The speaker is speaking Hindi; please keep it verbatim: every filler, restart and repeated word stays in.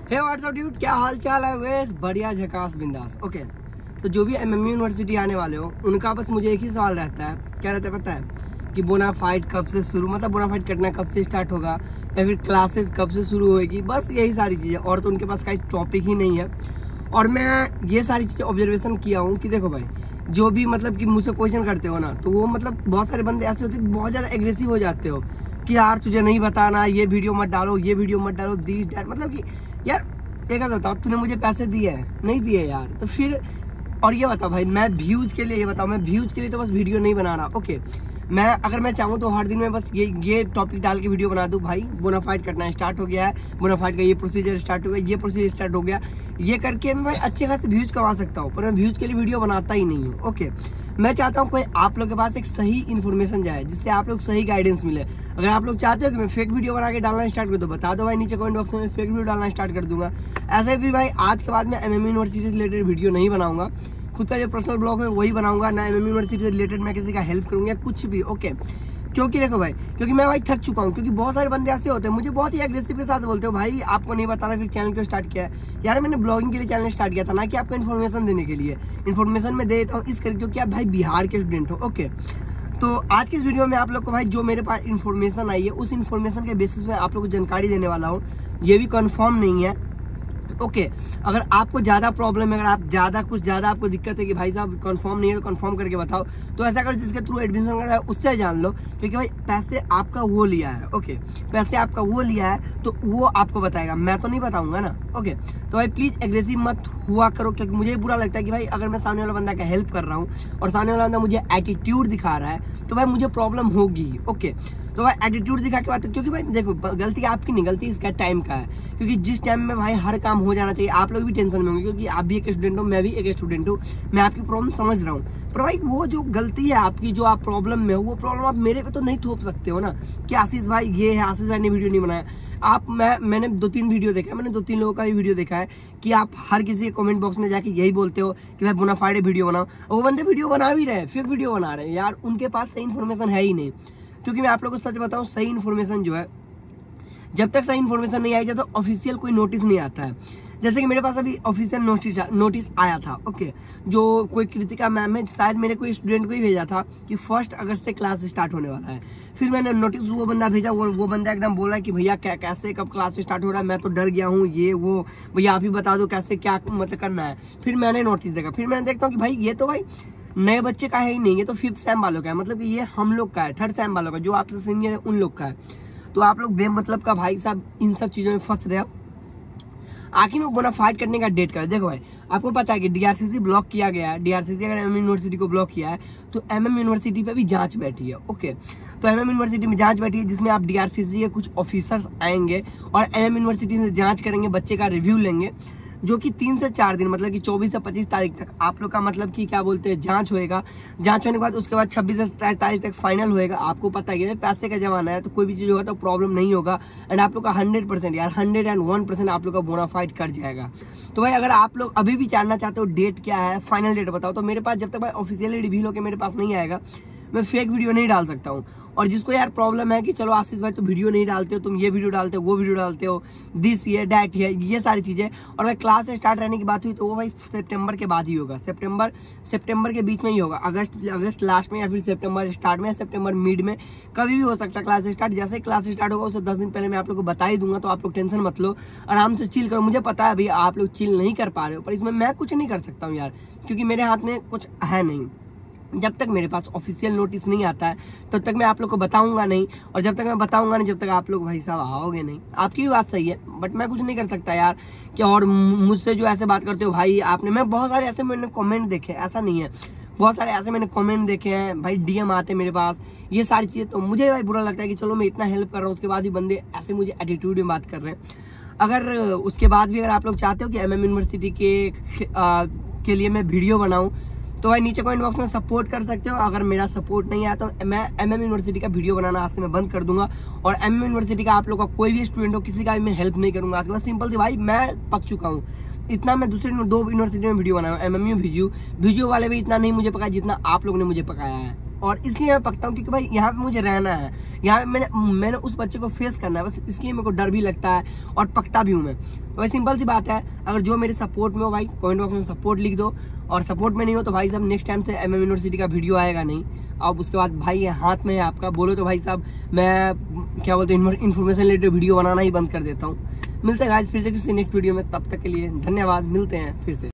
हे व्हाट्सअप ड्यूड, क्या हाल चाल है? वेस बढ़िया, झकास, बिंदास। ओके, तो जो भी एमएमयू यूनिवर्सिटी आने वाले हो उनका बस मुझे एक ही सवाल रहता है। क्या रहता है पता है? कि बोनाफाइड कब से शुरू, मतलब बोनाफाइड करना कब से स्टार्ट होगा, या फिर क्लासेस कब से शुरू होगी। बस यही सारी चीज़ें, और तो उनके पास कोई टॉपिक ही नहीं है। और मैं ये सारी चीज़ें ऑब्जर्वेशन किया हूँ कि देखो भाई, जो भी मतलब कि मुझसे क्वेश्चन करते हो ना, तो वो मतलब बहुत सारे बंदे ऐसे होते हैं बहुत ज़्यादा एग्रेसिव हो जाते हो कि यार तुझे नहीं बताना, ये वीडियो मत डालो, ये वीडियो मत डालो, दिस डैट। मतलब कि यार एक बताओ, तूने मुझे पैसे दिए हैं? नहीं दिए यार, तो फिर और ये बताओ भाई, मैं व्यूज के लिए ये बताओ, मैं व्यूज के लिए तो बस वीडियो नहीं बना रहा। ओके, मैं अगर मैं चाहूँ तो हर दिन में बस ये ये टॉपिक डाल के वीडियो बना दूँ। भाई बोनाफाइड करना स्टार्ट हो गया है, बोनाफाइड का ये प्रोसीजर स्टार्ट हो गया, ये प्रोसीजर स्टार्ट हो गया, ये करके मैं भाई अच्छे खासे व्यूज कमा सकता हूँ। पर मैं व्यूज के लिए वीडियो बनाता ही नहीं हूँ। ओके, मैं चाहता हूँ कोई आप लोग के पास एक सही इन्फॉर्मेशन जाए, जिससे आप लोग सही गाइडेंस मिले। अगर आप लोग चाहते हो कि मैं फेक वीडियो बना के डालना स्टार्ट कर दूँ, बता दो भाई नीचे कमेंट बॉक्स में, फेक वीडियो डालना स्टार्ट कर दूंगा। ऐसे भी भाई आज के बाद मैं एमएमयू यूनिवर्सिटी से रिलेटेड वीडियो नहीं बनाऊंगा, खुद का जो पर्सनल ब्लॉग है वही बनाऊंगा। ना एमएमयू यूनिवर्सिटी से रिलेटेड मैं किसी का हेल्प करूंगा कुछ भी। ओके, क्योंकि देखो भाई, क्योंकि मैं भाई थक चुका हूँ। क्योंकि बहुत सारे बंदे ऐसे होते हैं, मुझे बहुत ही एग्रेसिव के साथ बोलते हो भाई आपको नहीं बताना, फिर चैनल क्यों स्टार्ट किया है? यार मैंने ब्लॉगिंग के लिए चैनल स्टार्ट किया था, ना कि आपको इन्फॉर्मेशन देने के लिए। इन्फॉर्मेशन मैं दे देता हूँ इस करके क्योंकि आप भाई बिहार के स्टूडेंट हो। ओके, तो आज के इस वीडियो में आप लोग को भाई जो मेरे पास इन्फॉर्मेशन आई है, उस इन्फॉर्मेशन के बेसिस में आप लोग को जानकारी देने वाला हूँ। ये भी कन्फर्म नहीं है। ओके okay, अगर आपको ज़्यादा प्रॉब्लम है, अगर आप ज़्यादा कुछ ज़्यादा आपको दिक्कत है कि भाई साहब कंफर्म नहीं है तो कंफर्म करके बताओ, तो ऐसा करो जिसके थ्रू एडमिशन कर रहा है उससे जान लो। क्योंकि भाई पैसे आपका वो लिया है। ओके okay, पैसे आपका वो लिया है तो वो आपको बताएगा, मैं तो नहीं बताऊंगा ना। ओके okay, तो भाई प्लीज़ एग्रेसिव मत हुआ करो, क्योंकि मुझे बुरा लगता है कि भाई अगर मैं सामने वाला बंदा का हेल्प कर रहा हूँ और सामने वाला बंदा मुझे एटीट्यूड दिखा रहा है, तो भाई मुझे प्रॉब्लम होगी। ओके okay, तो भाई एटीट्यूड दिखा के बात है, क्योंकि भाई देखो गलती आपकी नहीं, गलती इसका टाइम का है। क्योंकि जिस टाइम में भाई हर काम हो जाना चाहिए, आप लोग भी टेंशन में होंगे क्योंकि आप भी एक स्टूडेंट हो, मैं भी एक स्टूडेंट हूँ, मैं आपकी प्रॉब्लम समझ रहा हूँ। पर भाई वो जो गलती है आपकी, जो आप प्रॉब्लम में हो, वो प्रॉब्लम आप मेरे पे तो नहीं थोप सकते हो ना कि आशीष भाई ये है, आशीष भाई ने वीडियो नहीं बनाया। आप मैं मैंने दो तीन वीडियो देखा है, मैंने दो तीन लोगों का भी वीडियो देखा है कि आप हर किसी के कमेंट बॉक्स में जाके यही बोलते हो कि भाई बोनाफाइड वीडियो बनाओ, और वो बंदे वीडियो बना भी रहे, फेक वीडियो बना रहे हैं। यार उनके पास सही इन्फॉर्मेशन है ही नहीं। क्योंकि मैं आप लोगों को सच बताऊं, सही इन्फॉर्मेशन जो है, जब तक सही इन्फॉर्मेशन नहीं आई जाए तो ऑफिशियल कोई नोटिस नहीं आता है। जैसे कि मेरे पास अभी ऑफिशियल नोटिस नोटिस आया था। ओके, जो कोई कृतिका मैम है, शायद मेरे कोई स्टूडेंट को ही भेजा था कि फर्स्ट अगस्त से क्लास स्टार्ट होने वाला है। फिर मैंने नोटिस वो बंदा भेजा, वो वो बंदा एकदम बोला कि भैया क्या कैसे कब क्लास स्टार्ट हो रहा है, मैं तो डर गया हूँ, ये वो भैया आप ही बता दो कैसे क्या मतलब करना है। फिर मैंने नोटिस देखा, फिर मैंने देखता हूँ कि भाई ये तो भाई नए बच्चे का है ही नहीं, ये तो फिफ्थ सेम वालों का है, मतलब कि ये हम लोग का है, थर्ड सेम वालों का, जो आपसे सीनियर है उन लोग का है। तो आप लोग बेमतलब का भाई साहब इन सब चीज़ों में फंस रहे हो। आखिर में बोनाफाइड करने का डेट का देखो भाई, आपको पता है कि डीआरसीसी ब्लॉक किया गया है। डीआरसीसी अगर एमएम यूनिवर्सिटी को ब्लॉक किया है तो एमएम यूनिवर्सिटी पे भी जांच बैठी है। ओके, तो एमएम यूनिवर्सिटी में जांच बैठी है, जिसमें आप डीआरसीसी के कुछ ऑफिसर्स आएंगे और एमएम यूनिवर्सिटी से जांच करेंगे, बच्चे का रिव्यू लेंगे, जो कि तीन से चार दिन मतलब कि चौबीस से पच्चीस तारीख तक आप लोग का मतलब कि क्या बोलते हैं जांच होएगा। जांच होने के बाद उसके बाद छब्बीस से सत्ताईस तारीख तक फाइनल होएगा। आपको पता है कि पैसे का जमाना है, तो कोई भी चीज़ होगा तो प्रॉब्लम नहीं होगा, एंड आप लोग का हंड्रेड परसेंट यार हंड्रेड एंड वन परसेंट आप लोग का बोनाफाइड कर जाएगा। तो भाई अगर आप लोग अभी भी जानना चाहते हो डेट क्या है, फाइनल डेट बताओ, तो मेरे पास जब तक भाई ऑफिशियली रिवील होकर मेरे पास नहीं आएगा, मैं फेक वीडियो नहीं डाल सकता हूँ। और जिसको यार प्रॉब्लम है कि चलो आशीष भाई तो वीडियो नहीं डालते हो, तुम ये वीडियो डालते हो, वो वीडियो डालते हो, दिस ये डैट है, ये सारी चीज़ें, और भाई क्लास स्टार्ट रहने की बात हुई तो वो भाई सितंबर के बाद ही होगा, सितंबर सितंबर के बीच में ही होगा, अगस्त अगस्त लास्ट में या फिर सितंबर स्टार्ट में या सितंबर मिड में, कभी भी हो सकता है क्लास स्टार्ट। जैसे ही क्लास स्टार्ट होगा उससे दस दिन पहले मैं आप लोग को बता ही दूंगा, तो आप लोग टेंशन मत लो, आराम से चिल करो। मुझे पता है अभी आप लोग चिल नहीं कर पा रहे हो, पर इसमें मैं कुछ नहीं कर सकता हूँ यार, क्योंकि मेरे हाथ में कुछ है नहीं। जब तक मेरे पास ऑफिशियल नोटिस नहीं आता है तब तक मैं आप लोग को बताऊंगा नहीं, और जब तक मैं बताऊंगा नहीं जब तक आप लोग भाई साहब आओगे नहीं। आपकी भी बात सही है, बट मैं कुछ नहीं कर सकता यार कि, और मुझसे जो ऐसे बात करते हो भाई आपने, मैं बहुत सारे ऐसे मैंने कमेंट देखे, ऐसा नहीं है, बहुत सारे ऐसे मैंने कमेंट देखे हैं भाई, डीएम आते मेरे पास, ये सारी चीज़ें, तो मुझे भाई बुरा लगता है कि चलो मैं इतना हेल्प कर रहा हूँ, उसके बाद भी बंदे ऐसे मुझे एटीट्यूड में बात कर रहे हैं। अगर उसके बाद भी अगर आप लोग चाहते हो कि एमएम यूनिवर्सिटी के आ, के लिए मैं वीडियो बनाऊँ, तो भाई नीचे कमेंट बॉक्स में सपोर्ट कर सकते हो। अगर मेरा सपोर्ट नहीं आया तो मैं एमएम यूनिवर्सिटी का वीडियो बनाना आज से मैं बंद कर दूंगा, और एमएम यूनिवर्सिटी का आप लोग का कोई भी स्टूडेंट हो, किसी का भी मैं हेल्प नहीं करूंगा आज के बाद। सिंपल सी भाई मैं पक चुका हूँ इतना, मैं दूसरे दो यूनिवर्सिटी में वीडियो बनाया, एमएमयू वीडियो वीडियो वाले भी इतना नहीं मुझे पकाया जितना आप लोगों ने मुझे पकाया है। और इसलिए मैं पकता हूँ क्योंकि भाई यहाँ पे मुझे रहना है, यहाँ पे मैंने मैंने उस बच्चे को फेस करना है, बस इसलिए मेरे को डर भी लगता है और पकता भी हूँ मैं। तो भाई सिंपल सी बात है, अगर जो मेरे सपोर्ट में हो भाई कमेंट बॉक्स में सपोर्ट लिख दो, और सपोर्ट में नहीं हो तो भाई साहब नेक्स्ट टाइम से एमएम यूनिवर्सिटी का वीडियो आएगा नहीं। अब उसके बाद भाई हाथ में है आपका, बोलो तो भाई साहब मैं क्या बोलते हैं इन्फॉर्मेशन रिलेटेड वीडियो बनाना ही बंद कर देता हूँ। मिलते हैं गाइस फिर से किसी नेक्स्ट वीडियो में, तब तक के लिए धन्यवाद, मिलते हैं फिर से।